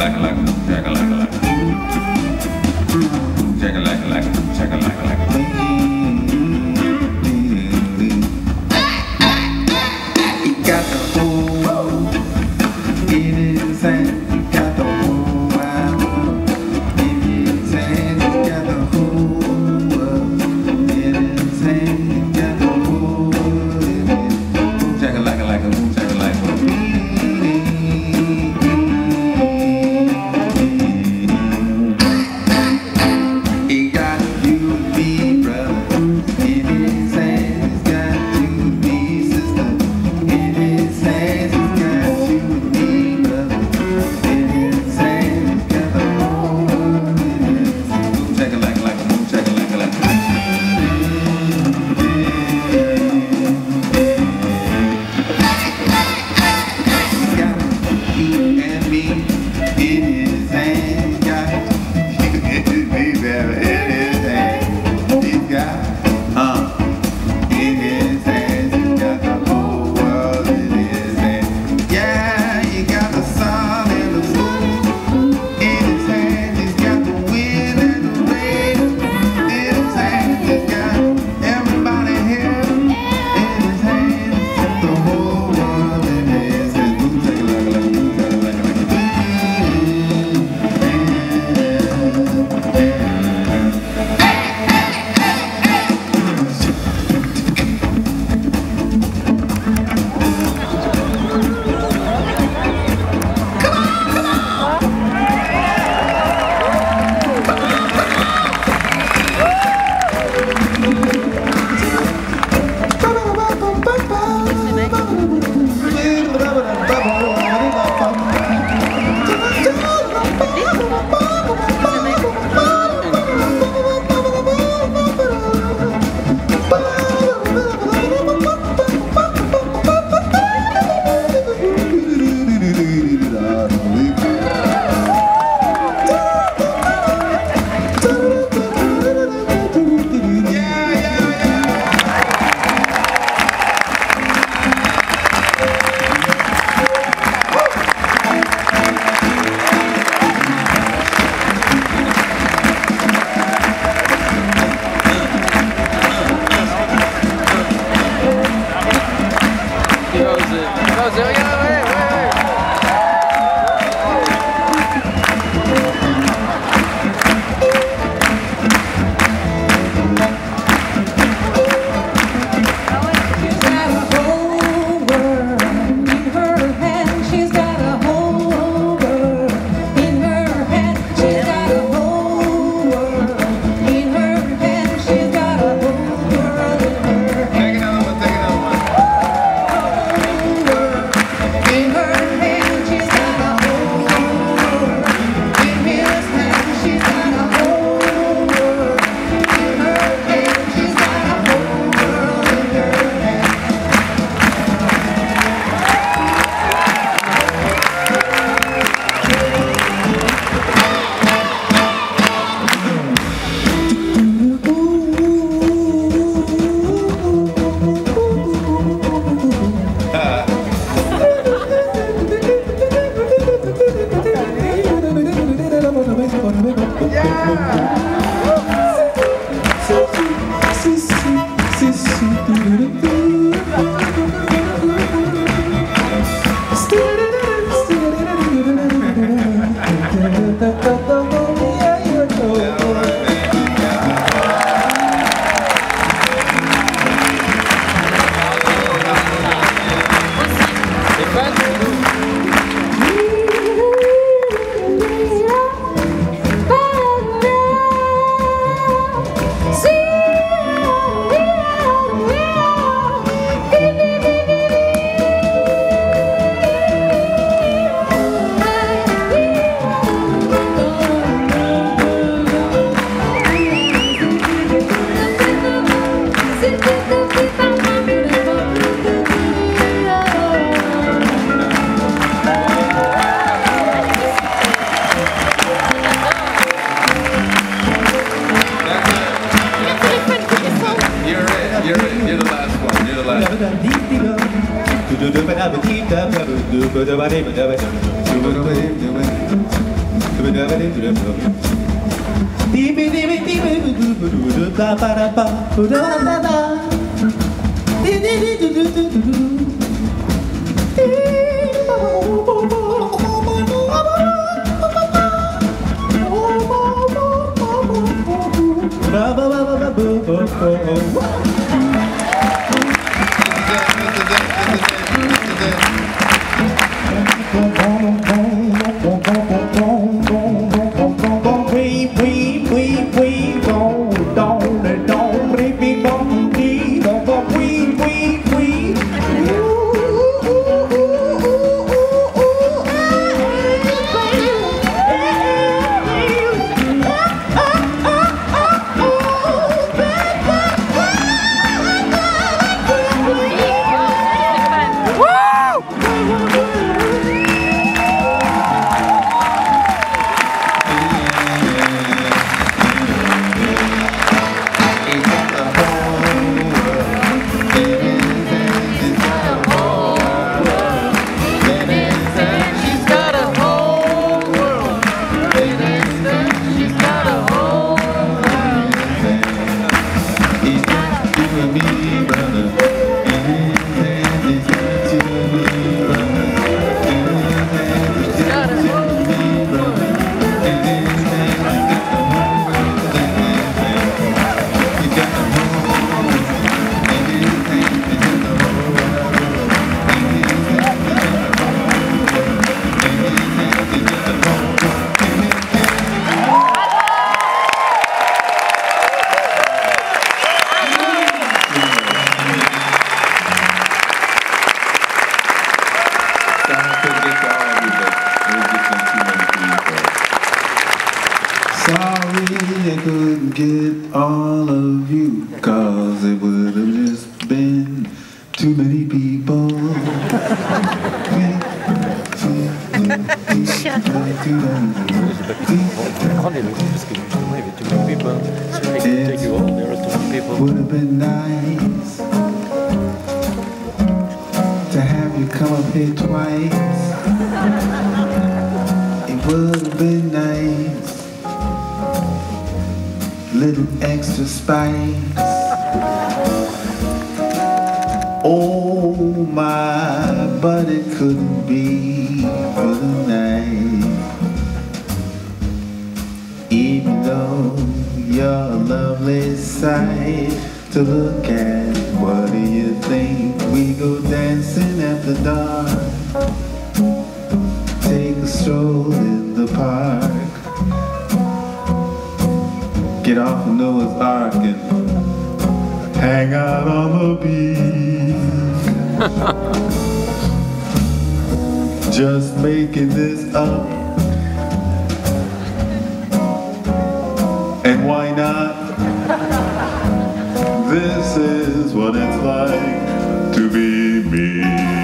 You're the last one. Sorry I couldn't get all of you, 'cause it would have just been too many people. It would have been nice to have you come up here twice. It would have been nice, little extra spice. Oh my, but it couldn't be for the night. Even though you're a lovely sight to look at, what do you think? We go dancing after dark, take a stroll in the park, get off of Noah's Ark and hang out on the beach. Just making this up, and why not? This is what it's like to be me.